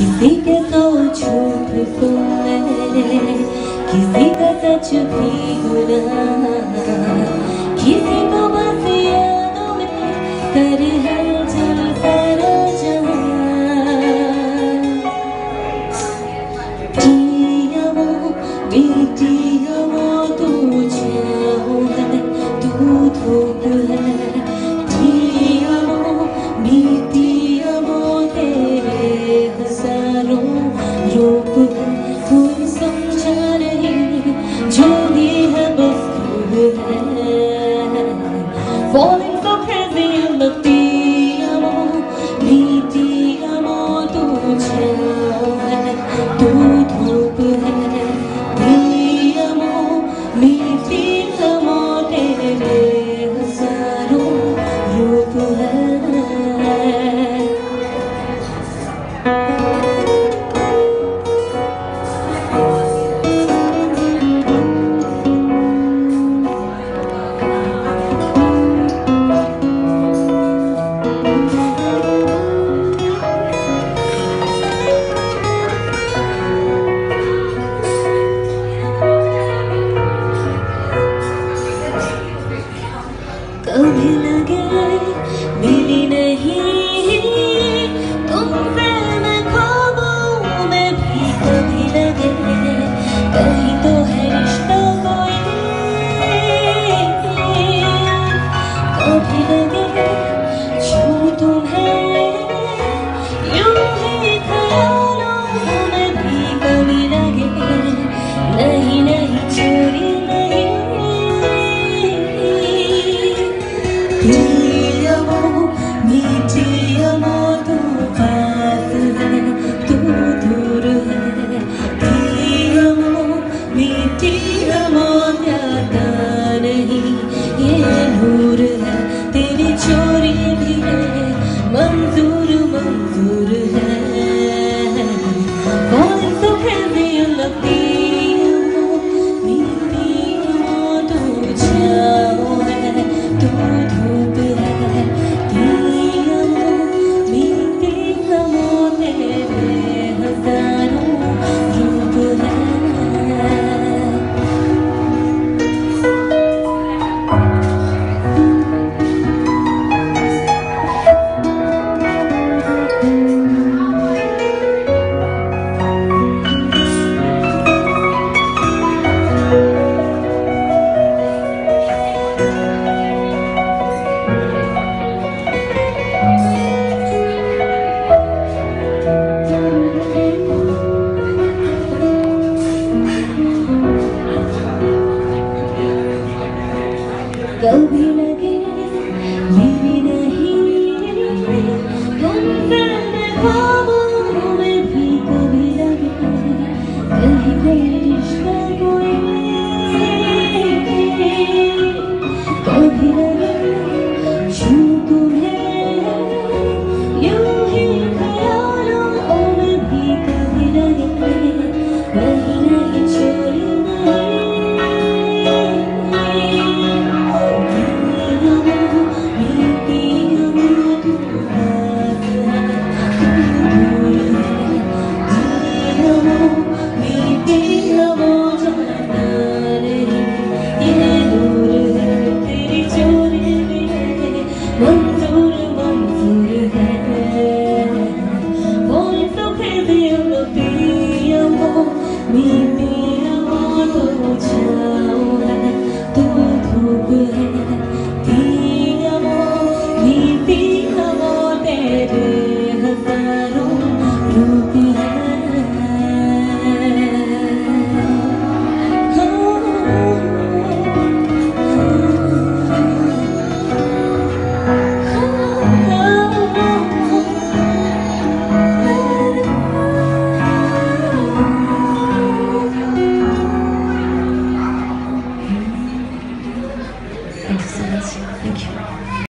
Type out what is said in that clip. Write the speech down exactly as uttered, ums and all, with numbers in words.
किसी के तो झूठ बोले, किसी का सच भी गुनाह, किसी को बस यादों में कर हलचल सारा जहां। जिया वो बेटिया वो तू छाँव है, तू धूप है। जिया वो बेटिया वो तेरे हजारों रूप है। कोई समझा नहीं जो भी है बस खूब है। Falling so crazy लगती amo, मीठी amo तू छाँव है, तू धूप है। दी amo, मीठी amo तेरे हजारों रूप है। कभी लगे मिली नहीं तुमसे मैं ख्वाबों में भी, कभी लगे कहीं तो है रिश्ता कोई, कभी लगे छू तुम्हें यूं ही ख्यालों में भी, कभी लगे नहीं नहीं चोरी जिया वो मीठी amo तू पास है, तू दूर है। जिया वो मीठी amo ज्यादा नहीं ये नूर है। तेरी चोरी भी है मंजूर मंजूर है। Falling so crazy लगती amo, मीठी amo तू छाँव है, तू धूप है। दी amo, मीठी amo तेरे हजारों रूप है। कभी लगे मिली नहीं तुमसे मैं ख्वाबों में भी, कभी लगे कहीं कोई रिश्ता कोई, कभी लगे छू तुम्हें यूं ही ख्यालों में भी, कभी लगे नहीं नहीं चोरी मंजूर मंजूर है। Falling so crazy लगती amo,